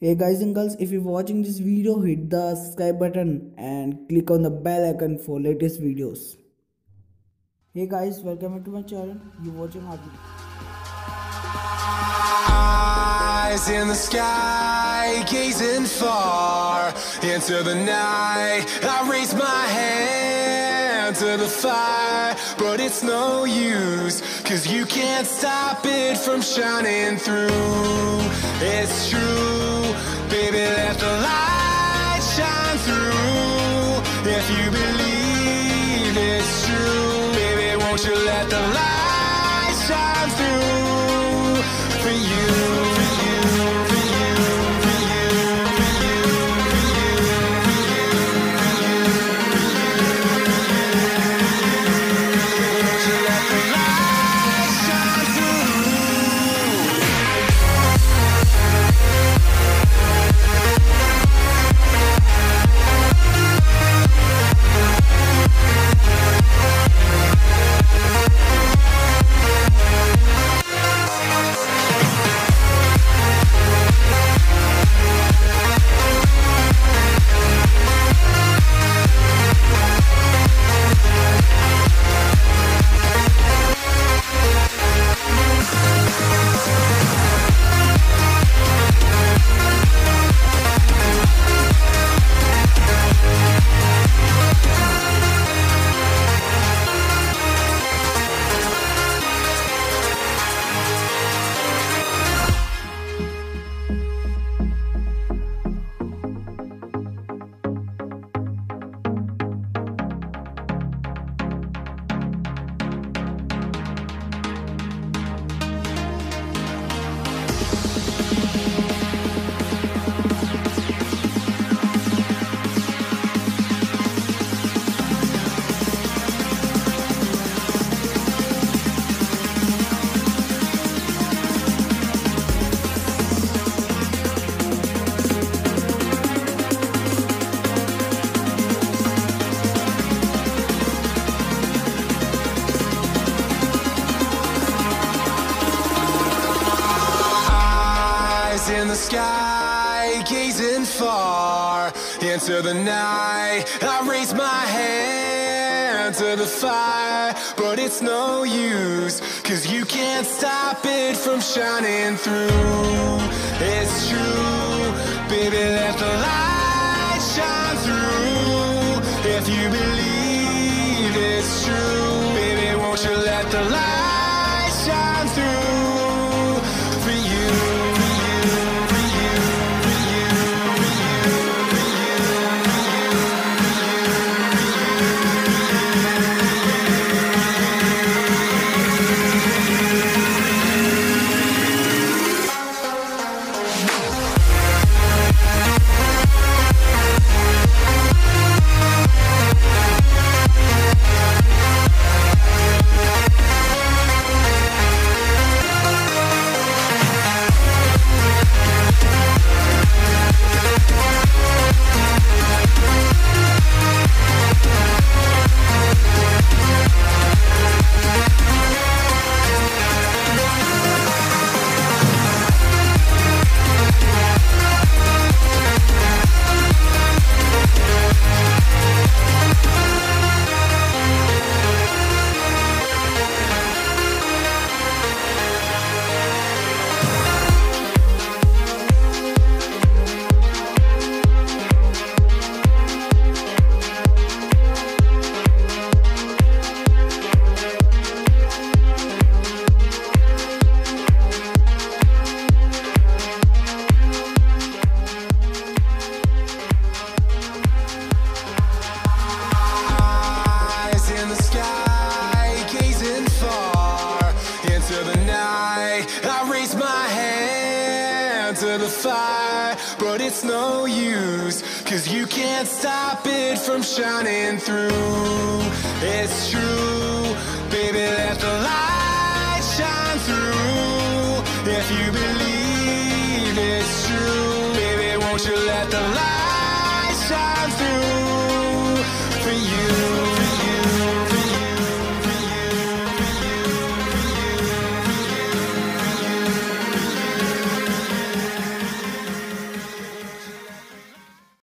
Hey guys and girls, if you're watching this video, hit the subscribe button and click on the bell icon for latest videos. Hey guys, welcome to my channel. You're watching Heartbeat. Eyes in the sky, gazing far into the night. I raise my hand to the fire, but it's no use, 'cause you can't stop it from shining through. It's true, baby, let the light shine through. If you believe it's true, baby, won't you let the light shine through for you, for you, for you, for you, for you, for you, for you, won't you let the light shine through? In the sky, gazing far into the night. I raise my hand to the fire, but it's no use, 'cause you can't stop it from shining through. It's true, baby, let the light shine through. If you believe it's true, baby, won't you let the light shine through for you? To the fire, but it's no use, 'cause you can't stop it from shining through. It's true, baby, let the light shine through. If you believe it's true, baby, won't you let the light shine through for you?